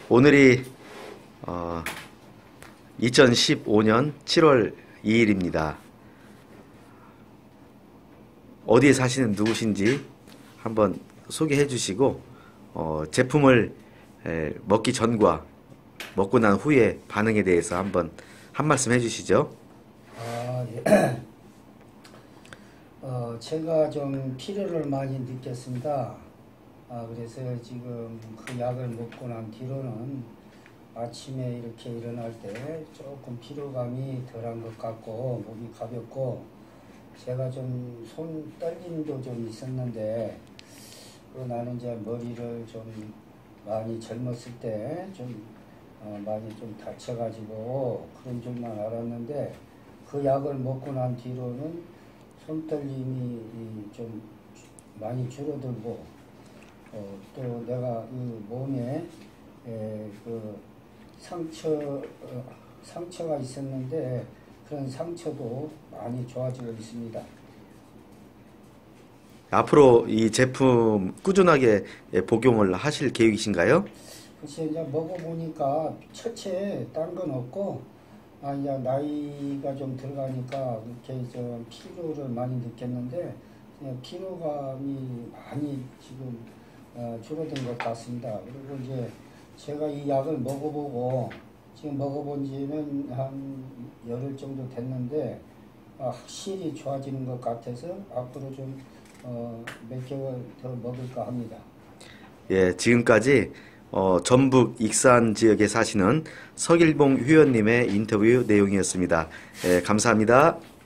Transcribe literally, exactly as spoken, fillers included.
오늘이 어, 이천십오 년 칠월 이일입니다. 어디에 사시는 누구신지 한번 소개해 주시고 어, 제품을 에, 먹기 전과 먹고 난 후에 반응에 대해서 한번 한 말씀 해주시죠. 아, 예. 어, 제가 좀 피로를 많이 느꼈습니다. 아, 그래서 지금 그 약을 먹고 난 뒤로는 아침에 이렇게 일어날 때 조금 피로감이 덜한 것 같고 몸이 가볍고, 제가 좀 손 떨림도 좀 있었는데 또 나는 이제 머리를 좀 많이 젊었을 때 좀 어, 많이 좀 다쳐가지고 그런 줄만 알았는데, 그 약을 먹고 난 뒤로는 손떨림이 좀 많이 줄어들고, 어, 또 내가 이 몸에 에, 그 상처 어, 상처가 있었는데 그런 상처도 많이 좋아지고 있습니다. 앞으로 이 제품 꾸준하게 복용을 하실 계획이신가요? 글쎄, 이제 먹어보니까 첫째 딴 건 없고, 아, 이제 나이가 좀 들어가니까 이렇게 좀 피로를 많이 느꼈는데, 그냥 피로감이 많이 지금 어, 줄어든 것 같습니다. 그리고 이제 제가 이 약을 먹어보고, 지금 먹어본 지는 한 열흘 정도 됐는데, 아, 확실히 좋아지는 것 같아서 앞으로 좀 어, 몇 개월 더 먹을까 합니다. 예, 지금까지 어, 전북 익산 지역에 사시는 서길봉 회원님의 인터뷰 내용이었습니다. 예, 감사합니다.